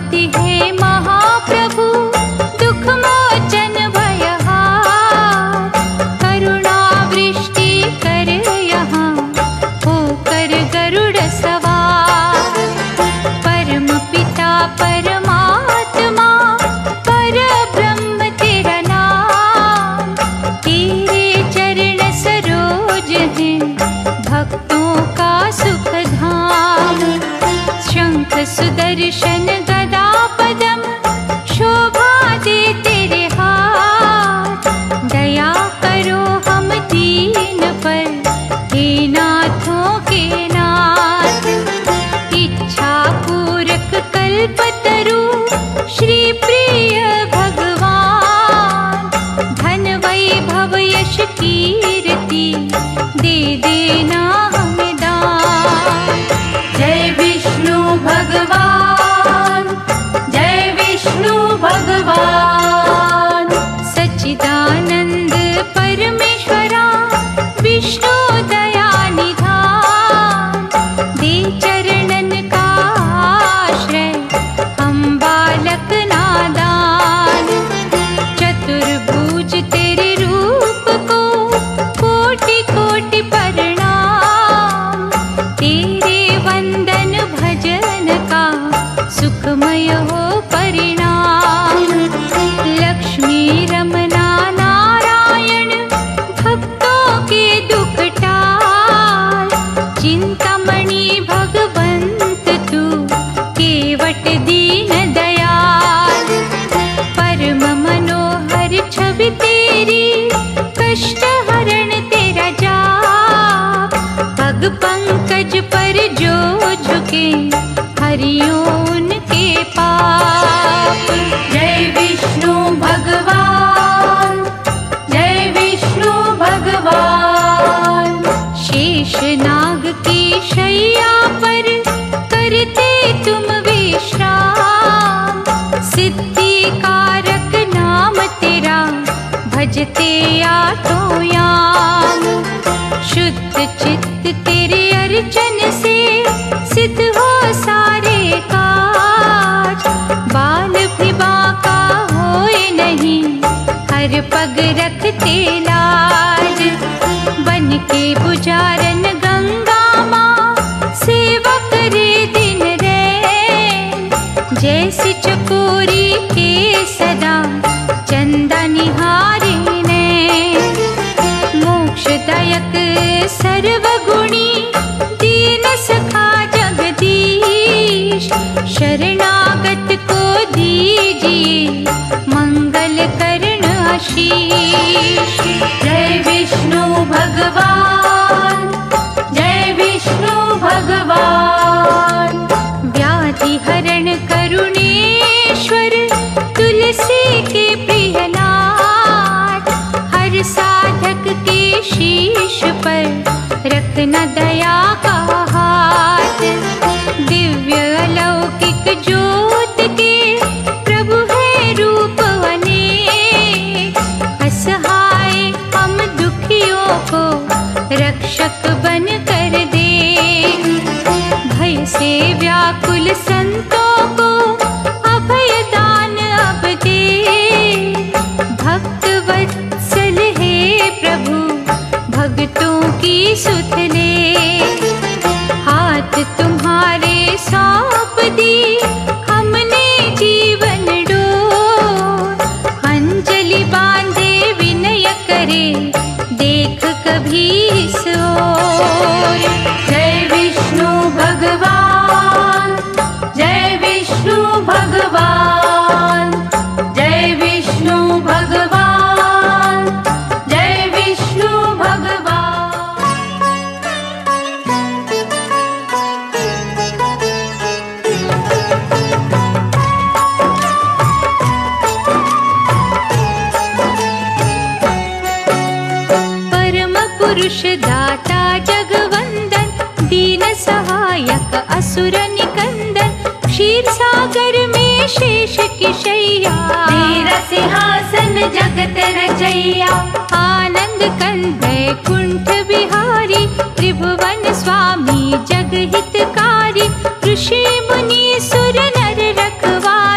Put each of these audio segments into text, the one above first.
आते हैं महाप्रभु दुख मोचन भयहार। करुणा वृष्टि कर यहाँ होकर गरुड़ सवार। परम पिता परमात्मा पर ब्रह्म तेरा नाम। तेरे चरण सरोज हैं भक्तों का सुख धाम। शंख सुदर्शन गदा पद्म शोभा दे तेरे हाथ। दया करो हम दीन पर हे नाथों के नाथ। इच्छा पूरक कल्पतरु श्री प्रिय भगवान। धन वैभव यश कीर्ति दे देना हमें दान। जय विष्णु भगवान, जय विष्णु भगवान। सच्चिदानंद परमेश्वरा विष्णु दया निधान। दे चरणन का आश्रय हम बालक नादान। चतुर्भुज तेरे रूप को कोटि कोटि प्रणाम। तेरे वंदन भजन का सुखमय हो परिणाम। लक्ष्मी रमना नारायण भक्तों के दुख टाल। चिंतामणि भगवंत तू केवट दीन दयाल। परम मनोहर छवि तेरी कष्ट हरण तेरा जाप। पग पंकज पर जो झुके हरियों उनके पाप। जय विष्णु भगवान, जय विष्णु भगवान। शेष नाग की शैया पर करते तुम विश्राम। सिद्धि कारक नाम तेरा भजते आठों याम। शुद्ध चित्त तेरे अर्चन से सिद्ध हो सारे काज। बाल भी बांका होए नहीं हर पग रखते लाज। बन के पुजारन गंगा माँ सेवा करे दिन रैन। जैसी चकोरी के सदा चंदा निहारे नैन। मोक्षदायक सर्वगुणी दीन सखा जगदीश। शरणागत को दीजिए मंगल करण आशीष। जय विष्णु भगवान, जय विष्णु भगवान। व्याधि हरण करुणेश्वर तुलसी के प्रियनाथ। हर साधक के शीश पर रखना दया का हाथ। दिव्य अलौकिक ज्योत के प्रभु है रूप अनेक। असहाय हम दुखियों को रक्षक बन कर दे। भय से व्याकुल संतों को अभय दान अब दे। भक्त वत्सल है प्रभु भक्तों की सुध ले। हाथ तुम्हारे सौंप दी हमने जीवन डोर। अंजलि बांधे विनय करे देख कभी इस ओर। जय विष्णु भगवान, जय विष्णु भगवान। जय विष्णु भगवान, जय विष्णु भगवान। परम पुरुष दाता जगवंदन दीन सहायक असुर निकंदन। क्षीर सागर में शेष की शैया तेरा सिंहासन जगत रचैया। आनंद कंद कुंठ बिहारी त्रिभुवन स्वामी जग हितकारी। ऋषि मुनि सुर नर रखवारे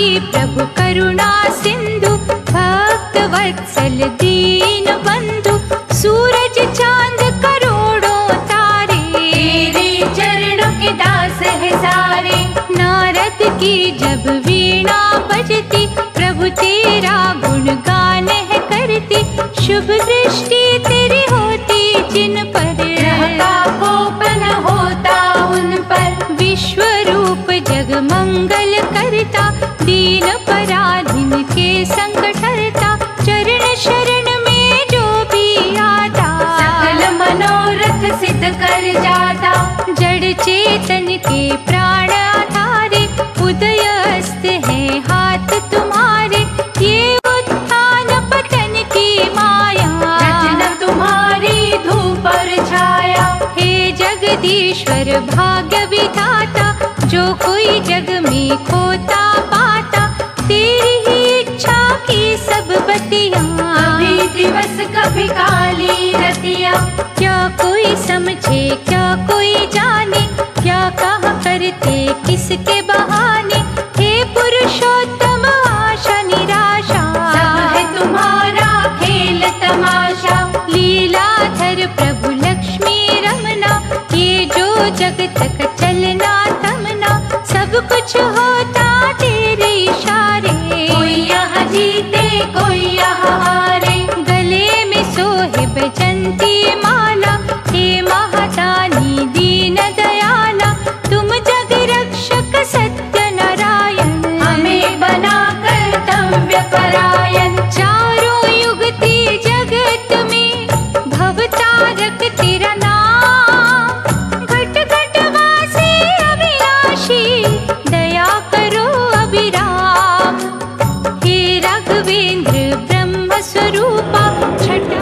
प्रभु करुणा सिंधु, भक्त वत्सल दीन बंधु, सूरज चांद करोड़ों तारे, तेरे चरणों के दास है सारे। नारद की जब वीणा बजती, प्रभु तेरा गुणगान है करती, शुभ दृष्टि तेरी होती जिन पर, ग्रह का कोपन होता उन पर। विश्व रूप जग मंगल करता, दीन पराधीन के संकट हरता, चरण शरण में जो भी आता, सकल मनोरथ सिद्ध कर जाता। जड़ चेतन के प्राण आधारे, उदय अस्त है हाथ तुम्हारे, ये उत्थान पतन की माया, रचना तुम्हारी धूप और छाया। हे जगदीश्वर भाग्य विधाता, जो कोई जग में खोता पाता, तेरी ही इच्छा की सब बतियाँ, कभी दिवस कभी काली रतिया। क्या कोई समझे क्या कोई जाने, क्या कहा करते किसके बहाने, हे पुरुषोत्तम आशा निराशा, सब है तुम्हारा खेल तमाशा। लीलाधर प्रभु लक्ष्मी रमना, ये जो जगत का चलना तमना, सब कुछ होता तेरे इशारे, कोई यहाँ जीते कोई यहाँ हारे। गले में सोहे बैजंती माला, हे महादानी दीन दयाला, तुम जग रक्षक सत्य नारायण, हमें बना कर्तव्य परायण। चारों युगती जगत में भवतारक तेरा नाम, घट घट वासी अविनाशी, दया करो अभिराम। हे राघवेंद्र ब्रह्म स्वरूपा, छटा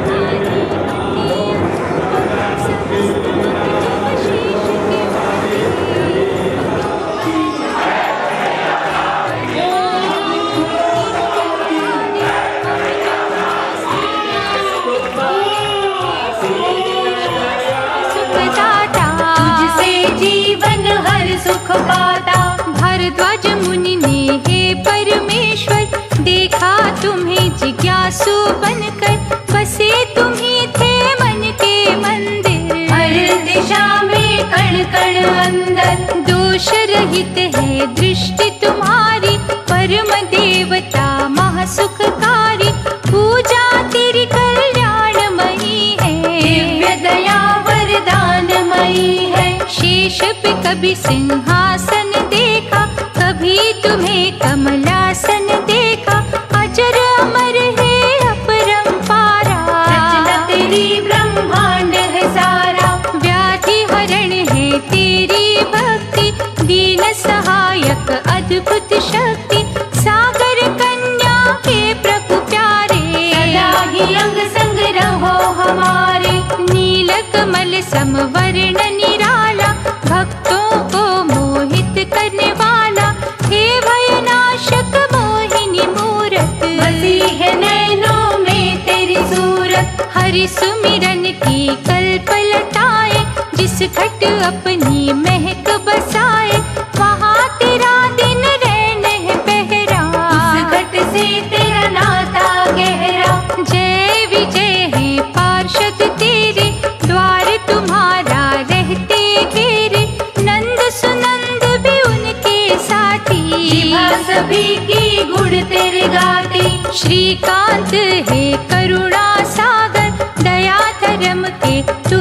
सुख पाता। भरद्वाज मुनि ने हे परमेश्वर, देखा तुम्हें जिज्ञासु बनकर, बसे तुम्ही थे मन के मंदिर, हर दिशा में कण कण अंदर। दोष रहित है दृष्टि तुम्हारी, परम देवता महासुखकारी, पूजा तेरी कल्याणमयी है, दिव्य दया वरदानमयी है। शेष पे कभी सिंहासन देखा, कभी तुम्हें कमलासन देखा, अजर अमर है अपरंपारा, रचना तेरी ब्रह्मांड है सारा। व्याधि हरण है तेरी भक्ति, दीन सहायक अद्भुत शक्ति, सागर कन्या के प्रभु प्यारे, सदा ही अंग संग रहो हमारे। नील कमल समवर्ण निराला, भक्तों को मोहित करने वाला, हे भयनाशक मोहिनी मूरत, बसी है नैनों में तेरी सूरत। हरि सुमिरन की कल्पलताएं, जिस घट अपनी महक बसाए, वहाँ तेरा दिन रैन है पहरा, उस घट से तेरा नाता गहरा। जय विजय है पार्षद तेरे, द्वार तुम्हारा रहते घेरे, नंद सुनंद भी उनके साथी, जिभा सभी की गुण तेरे गाती। श्रीकांत है करुणा सागर, दया धर्म के